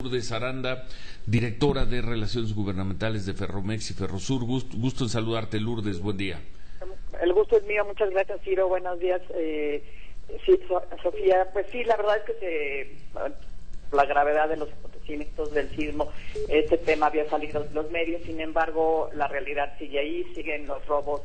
Lourdes Aranda, directora de Relaciones Gubernamentales de Ferromex y Ferrosur. Gusto en saludarte, Lourdes, buen día. El gusto es mío, muchas gracias, Ciro, buenos días. Sí, Sofía, pues sí, la verdad es que la gravedad de los acontecimientos del sismo, este tema había salido de los medios, sin embargo, la realidad sigue ahí, siguen los robos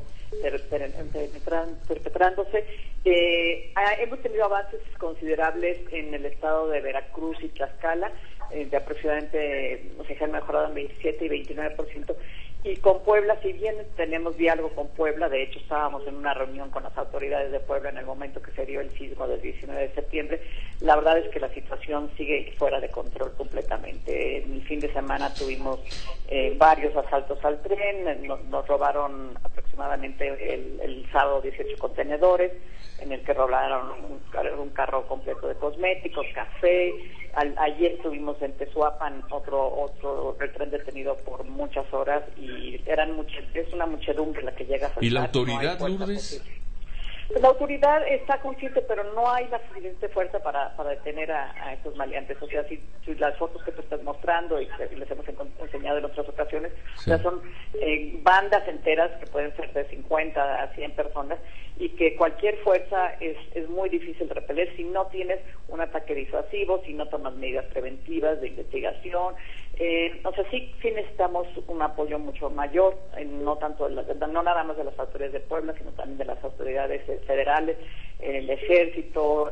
perpetrándose. Hemos tenido avances considerables en el estado de Veracruz y Tlaxcala, de aproximadamente, se han mejorado en 27 y 29%. Y con Puebla, si bien tenemos diálogo con Puebla, de hecho estábamos en una reunión con las autoridades de Puebla en el momento que se dio el sismo del 19 de septiembre, la verdad es que la situación sigue fuera de control completamente. En el fin de semana tuvimos varios asaltos al tren, nos robaron aproximadamente el sábado 18 contenedores, en el que robaron un carro completo de cosméticos, café. Ayer tuvimos en Tezuapan otro tren detenido por muchas horas y es una muchedumbre la que llega a saltar. ¿Y la autoridad, no Lourdes? Pues la autoridad está consciente, pero no hay la suficiente fuerza para detener a estos maleantes. O sea, si las fotos que tú estás mostrando y que les hemos enseñado en otras ocasiones, sí. O sea, son bandas enteras que pueden ser de 50 a 100 personas y que cualquier fuerza es muy difícil de repeler si no tienes un ataque disuasivo, si no tomas medidas preventivas de investigación. O sea, sí necesitamos un apoyo mucho mayor, no nada más de las autoridades de Puebla, sino también de las autoridades federales, el ejército,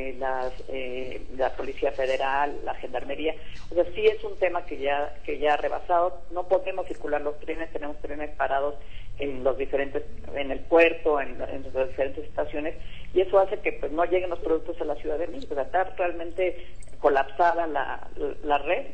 la Policía Federal, la Gendarmería. O sea, sí es un tema que ya ha rebasado. No podemos circular los trenes, tenemos trenes parados en el puerto, en las diferentes estaciones, y eso hace que pues no lleguen los productos a la Ciudad de México. O sea, está realmente colapsada la red.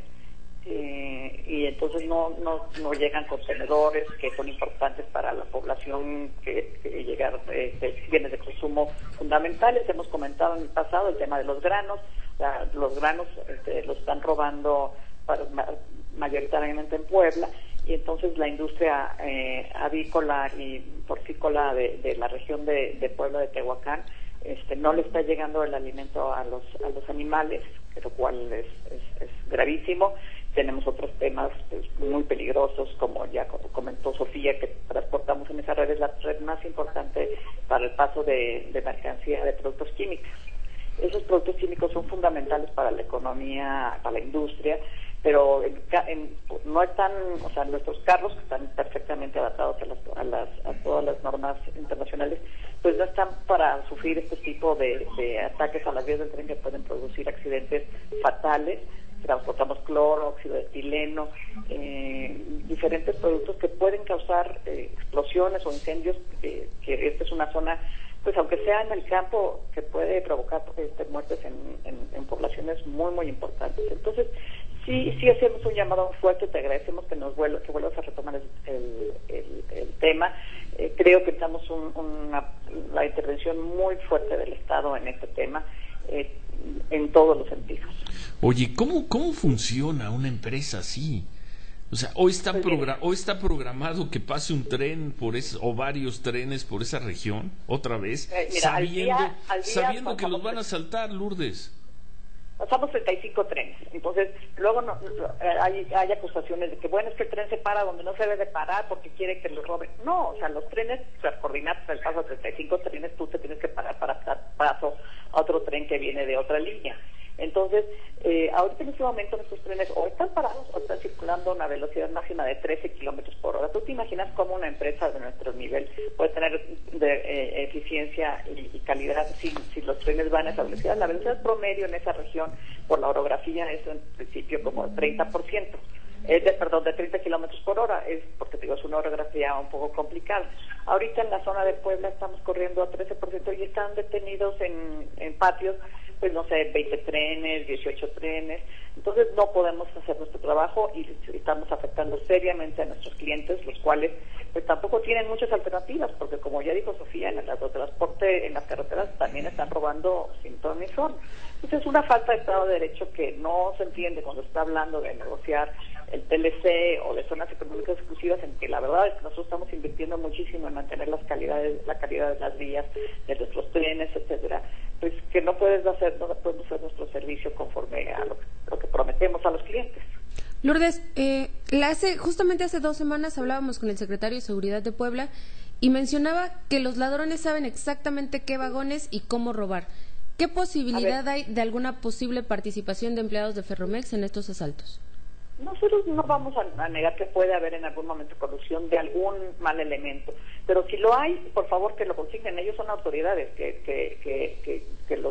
Y entonces no llegan contenedores que son importantes para la población, que llegar bienes de consumo fundamentales. Hemos comentado en el pasado el tema de los granos. Los granos los están robando mayoritariamente en Puebla, y entonces la industria avícola y porcícola de la región de Puebla, de Tehuacán, no le está llegando el alimento a los animales, lo cual es gravísimo. Tenemos otros temas pues, muy peligrosos, como ya comentó Sofía, que transportamos en esa red, es la red más importante para el paso de mercancía de productos químicos. Esos productos químicos son fundamentales para la economía, para la industria, pero no están, o sea, nuestros carros, que están perfectamente adaptados a todas las normas internacionales, pues no están para sufrir este tipo de ataques a las vías del tren que pueden producir accidentes fatales. Transportamos cloro, óxido de etileno, diferentes productos que pueden causar explosiones o incendios, que esta es una zona, pues aunque sea en el campo, que puede provocar muertes en poblaciones muy, muy importantes. Entonces, sí hacemos un llamado fuerte, te agradecemos que vuelvas a retomar el tema. Creo que estamos la intervención muy fuerte del Estado en este tema, en todos los sentidos. Oye, ¿cómo funciona una empresa así? O sea, hoy está programado que pase un tren o varios trenes por esa región, otra vez, mira, sabiendo que los van a saltar, Lourdes. Pasamos 35 trenes, entonces luego hay acusaciones de que bueno, es que el tren se para donde no se debe parar porque quiere que lo roben. No, o sea, los trenes, las coordenadas del paso a 35 trenes, tú te tienes que parar para dar paso a otro tren que viene de otra línea. Entonces, ahorita en este momento nuestros trenes o están parados o están circulando a una velocidad máxima de 13 kilómetros por hora. ¿Tú te imaginas cómo una empresa de nuestro nivel puede tener eficiencia y calidad si los trenes van a esa velocidad? La velocidad promedio en esa región, por la orografía, es en principio como 30%. De 30 kilómetros por hora, es porque te digo, es una orografía un poco complicada. Ahorita en la zona de Puebla estamos corriendo a 13% y están detenidos en patios, pues no sé, 20 trenes, 18 trenes. Entonces no podemos hacer nuestro trabajo y estamos afectando seriamente a nuestros clientes, los cuales pues tampoco tienen muchas alternativas, porque como ya dijo Sofía, en el autotransporte, en las carreteras también están robando sin ton ni son. Entonces es una falta de Estado de Derecho que no se entiende cuando se está hablando de negociar el TLC o de zonas económicas exclusivas, en que la verdad es que nosotros estamos invirtiendo muchísimo en mantener la calidad de las vías, de nuestros trenes, etcétera, pues que no podemos hacer nuestro servicio conforme a lo que prometemos a los clientes. Lourdes, justamente hace 2 semanas hablábamos con el secretario de Seguridad de Puebla y mencionaba que los ladrones saben exactamente qué vagones y cómo robar. ¿Qué posibilidad hay de alguna posible participación de empleados de Ferromex en estos asaltos? Nosotros no vamos a negar que puede haber en algún momento corrupción de algún mal elemento, pero si lo hay, por favor que lo consignen. Ellos son autoridades que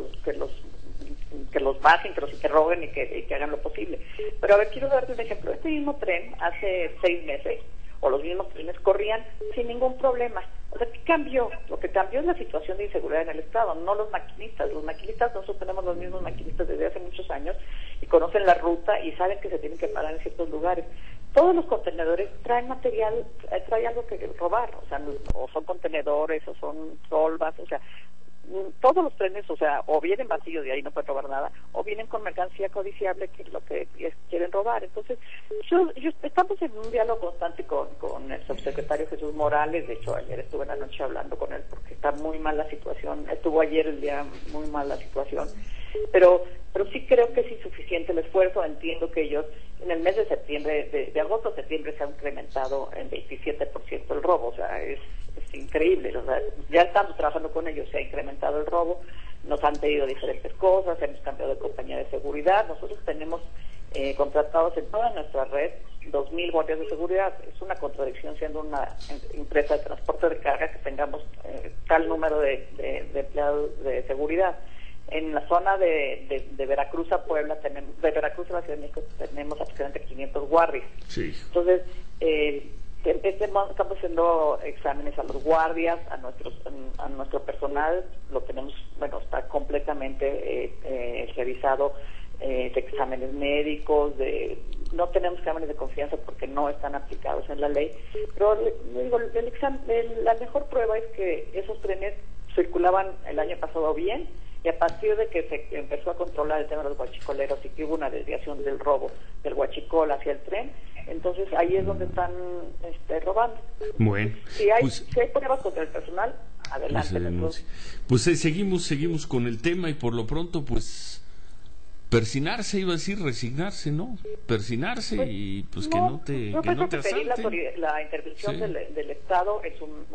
los bajen, que roben y que hagan lo posible. Pero a ver, quiero darte un ejemplo. Este mismo tren hace 6 meses, o los mismos trenes corrían sin ningún problema. O sea, ¿qué cambió? Lo que cambió es la situación de inseguridad en el Estado, no los maquinistas. Los maquinistas, nosotros tenemos los mismos maquinistas desde hace muchos años y conocen la ruta y saben que se tienen que parar en ciertos lugares. Todos los contenedores traen material, trae algo que robar, o sea, o son contenedores, o son tolvas, o sea, todos los trenes, o sea, o vienen vacíos y ahí no pueden robar nada, o vienen con mercancía codiciable, que es lo que quieren robar. Entonces, estamos en un diálogo constante con el subsecretario Jesús Morales. De hecho, ayer estuve en la noche hablando con él porque está muy mal la situación. Estuvo ayer el día muy mal la situación. Pero sí creo que es insuficiente el esfuerzo. Entiendo que ellos, en el mes de septiembre, de agosto a septiembre, se ha incrementado en 27% el robo. O sea, es increíble. O sea, ya estamos trabajando con ellos, se ha incrementado el robo, nos han pedido diferentes cosas, hemos cambiado de compañía de seguridad. Nosotros tenemos contratados en toda nuestra red 2,000 guardias de seguridad. Es una contradicción, siendo una empresa de transporte de carga, que tengamos tal número de empleados de seguridad. En la zona de Veracruz a Puebla, de Veracruz a la Ciudad de México, tenemos aproximadamente 500 guardias. Sí. Entonces, estamos haciendo exámenes a los guardias, a nuestro personal. Lo tenemos, está completamente revisado, de exámenes médicos, no tenemos exámenes de confianza porque no están aplicados en la ley. Pero le digo, la mejor prueba es que esos trenes circulaban el año pasado bien, y a partir de que se empezó a controlar el tema de los huachicoleros y que hubo una desviación del robo del huachicol hacia el tren, entonces ahí es donde están robando. Bueno, si hay pruebas contra el personal, adelante. Pues seguimos con el tema, y por lo pronto, pues, persinarse, iba a decir resignarse, ¿no? Persinarse, pues, y pues que no te asalten. La intervención del Estado es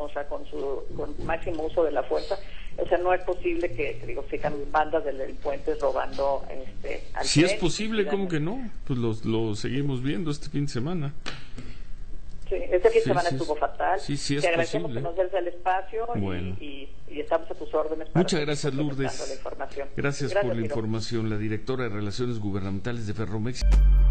con máximo uso de la fuerza. O sea, no es posible que sigan bandas de delincuentes robando al Si tren. Es posible, ¿cómo que no? Pues lo seguimos viendo este fin de semana. Sí, este fin de semana estuvo fatal. Sí, es Te agradecemos posible. que nos des el espacio, bueno. y estamos a tus órdenes. Muchas gracias, Lourdes. La información. Gracias por la información. La directora de Relaciones Gubernamentales de Ferromex.